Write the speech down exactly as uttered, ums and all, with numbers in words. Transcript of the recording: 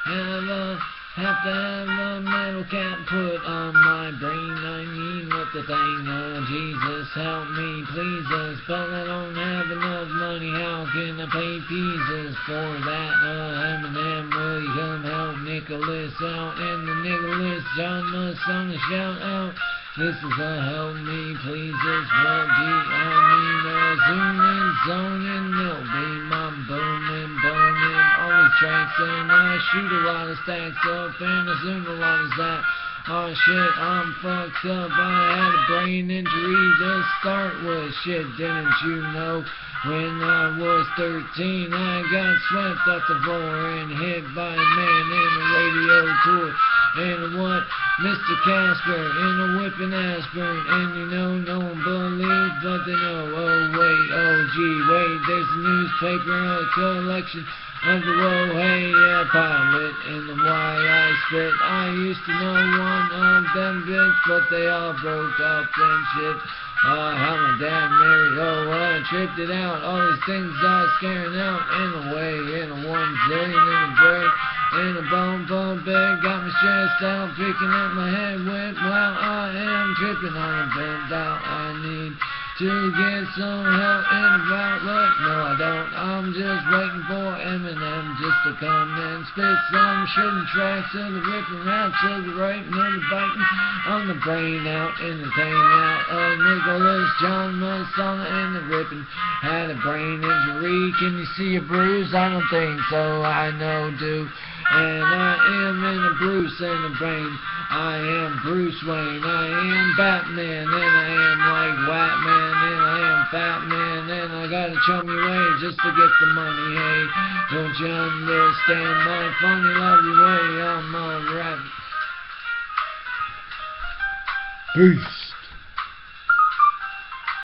Have a, have to have a metal cap put on my brain. I need what the thing, oh Jesus, help me, please us. But I don't have enough money, how can I pay pieces for that? Uh, Eminem, will you come help Nicholas out? And the Nicholas John must on a shout out. This is a help me, please, it's what G I mean. Uh, zooming, zoning, they'll be my booming, booming. All these tracks and I shoot a lot of stacks up and I zoom a lot of that. Oh shit, I'm fucked up. I had a brain injury to start with. Shit, didn't you know? When I was thirteen, I got swept off the floor and hit by a man in a radio tour. And what? Mister Casper in a whipping aspirin. And you know, no one believes, but they know. Oh wait, oh gee, wait, there's a newspaper, a collection of the whoa, hey, yeah, pilot in the Y I spit. I used to know one of them bits, but they all broke up and shit. Uh, how my dad married, oh, I tripped it out. All these things I was scaring out in a way, in a one zillion, in a break, in a bone bone bed. Got me stressed out, picking up my head with, well, I am tripping on a bend out. I need to get some help in about luck. No, I don't. I'm just waiting for Eminem just to come and spit some shooting tracks to the ripping out, to the raping and the biting on the brain out, entertain out. Uh, Nicholas John Musson and the ripping had a brain injury. Can you see a bruise? I don't think so. I know, do. And I am in a Bruce and a brain. I am Bruce Wayne. I am Batman, and I am like Batman, and I am Fat Man, and I got a chummy way just to get the money. Hey, don't you understand my funny, lovely way? I'm a rat. Peace.